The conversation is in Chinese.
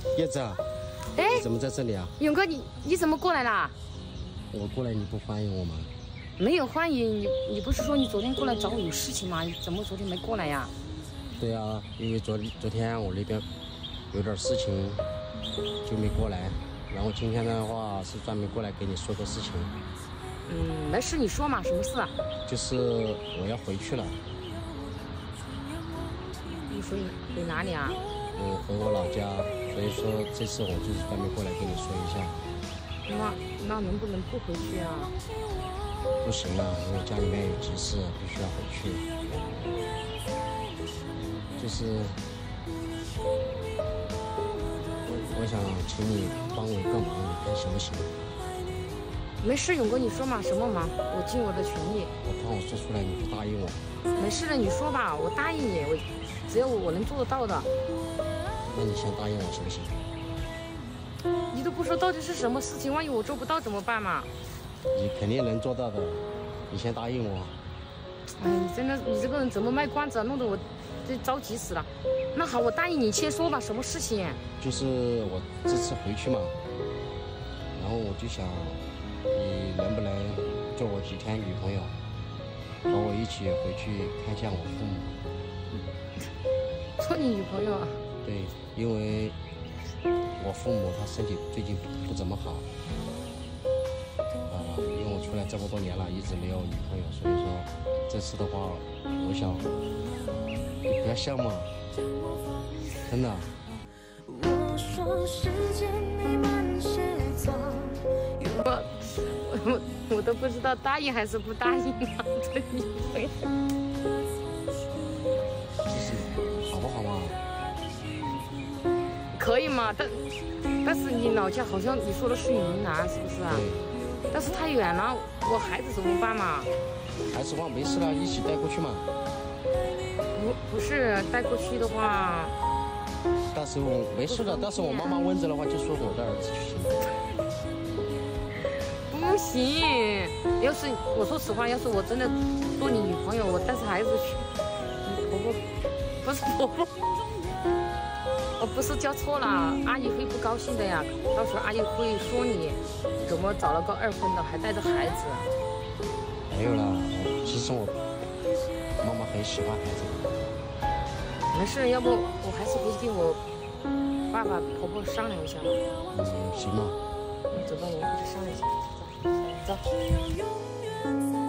叶子啊， 哎， 你怎么在这里啊？ 勇哥，你怎么过来啦？ 我过来你不欢迎我吗？ 没有欢迎你，不是说你昨天过来找我有事情吗？你怎么昨天没过来呀？ 对啊，因为昨天我那边有点事情，就没过来。然后今天的话是专门过来给你说个事情。 没事，你说嘛，什么事啊？ 就是我要回去了。 你回哪里啊？ 回我老家，所以说这次我就是专门过来跟你说一下。 那能不能不回去啊？ 不行啊，因为家里面有急事，必须要回去。就是我想请你帮我一个忙，你看行不行？ 没事，勇哥，你说嘛，什么忙？我尽我的全力。 我怕我说出来你不答应我。 没事的，你说吧，我答应你，只要我能做得到的。 那你先答应我行不行？ 你都不说到底是什么事情，万一我做不到怎么办嘛？ 你肯定能做到的，你先答应我。 哎，你这个人怎么卖关子啊？弄得我这着急死了。那好，我答应你，先说吧，什么事情？ 就是我这次回去嘛，然后我就想，你能不能做我几天女朋友，和我一起回去看一下我父母？ 做你女朋友啊？ 对，因为我父母他身体最近不怎么好，因为我出来这么多年了，一直没有女朋友，所以说这次的话，我想你不要笑嘛，真的。 我都不知道答应还是不答应啊！这女朋友， 好不好嘛？ 可以嘛？但是你老家好像你说的是云南，是不是啊？ 对。 但是太远了，我孩子怎么办嘛？ 孩子话没事了，一起带过去嘛。 不是带过去的话， 到时候没事的，到时候我妈妈问着的话，就说我的儿子就行了。 不行，要是我说实话，要是我真的做你女朋友，我带着孩子去，你婆婆不是婆婆，我不是叫错了，阿姨会不高兴的呀。到时候阿姨会说你怎么找了个二婚的，还带着孩子。 没有啦，其实我妈妈很喜欢孩子的。 没事，要不我还是回去跟我爸爸婆婆商量一下吧。 行吧。 走吧，我们回去商量一下。走。